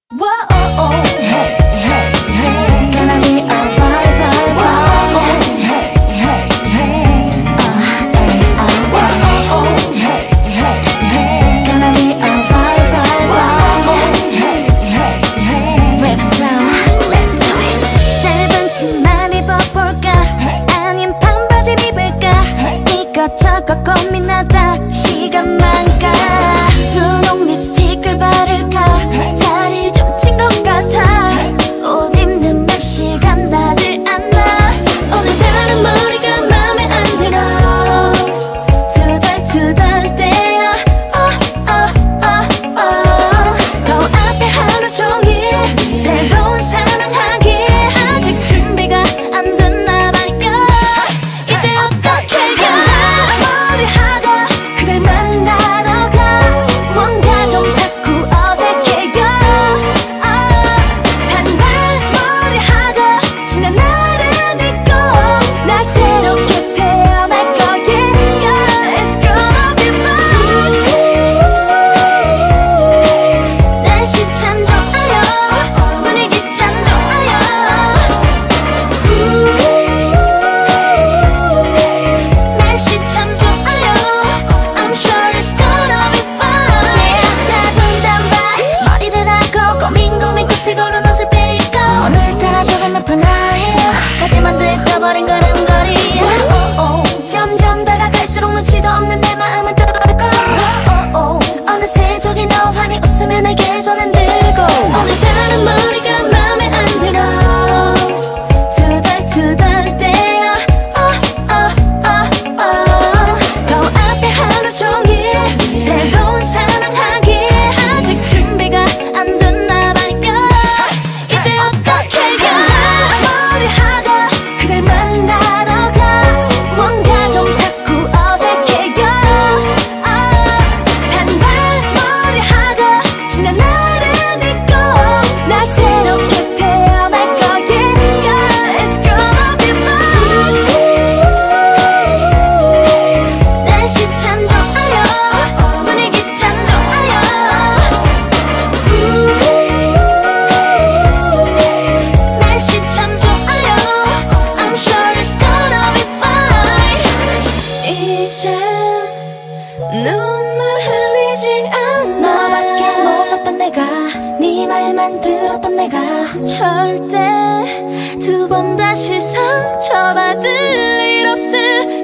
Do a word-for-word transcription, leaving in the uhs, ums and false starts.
이것저것 고민하다 시간만 가. 분홍 립스틱을 바를까 살이 좀 찐 것 같아. 옷 입는 몇 시간 나질 않아. 오늘따라 머리가 맘에 안 들어. 투덜투덜대요. oh, oh, oh, oh. 더 앞에 하루 종일 새로운 사랑하기 아직 준비가 안 됐나 봐요. 이제 어떻게 버린 걸음걸이. 점점 다가갈수록 눈치도 없는 내 마음은 떠오르고 어느새 저기 너 환히 웃으며 내게 손을 들고. 오늘따라 머리가 맘에 안 들어. 투덜투덜대요. oh, oh, oh, oh. 더 앞에 하루 종일 새로운 사랑하기 아직 준비가 안 됐나 봐요. 이제 어떻게 가. 머리 하다 그댈 만나러 가. 뭔가 좀 자꾸 어색해요. 단발머리 하다 지난 날을 잊고 나 새롭게 태어날 거예요. It's gonna be fun. 날씨 참 좋아요. 분위기 참 좋아요. 날씨 참 좋아요. I'm sure it's gonna be fine. 이제 눈물 흘리지 않아. 너밖에 몰랐던 내가 네 말만 들었던 내가 절대 두 번 다시 상처받을 일 없을